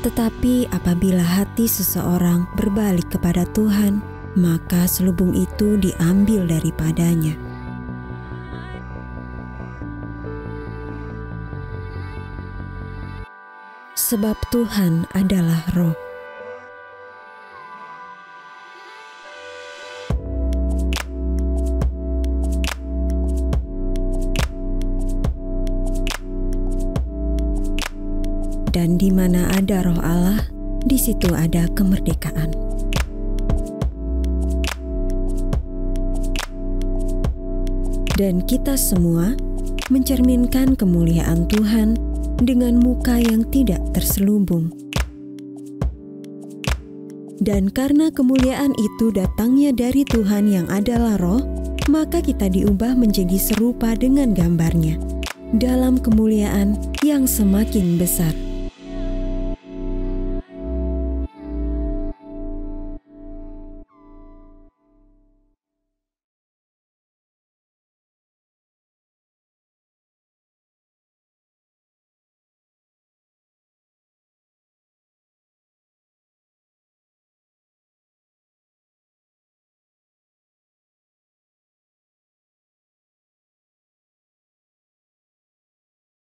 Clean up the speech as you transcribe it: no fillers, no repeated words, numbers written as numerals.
Tetapi apabila hati seseorang berbalik kepada Tuhan, maka selubung itu diambil daripadanya. Sebab Tuhan adalah Roh. Dan di mana ada Roh Allah, di situ ada kemerdekaan. Dan kita semua mencerminkan kemuliaan Tuhan dengan muka yang tidak terselubung. Dan karena kemuliaan itu datangnya dari Tuhan yang adalah Roh, maka kita diubah menjadi serupa dengan gambarnya dalam kemuliaan yang semakin besar.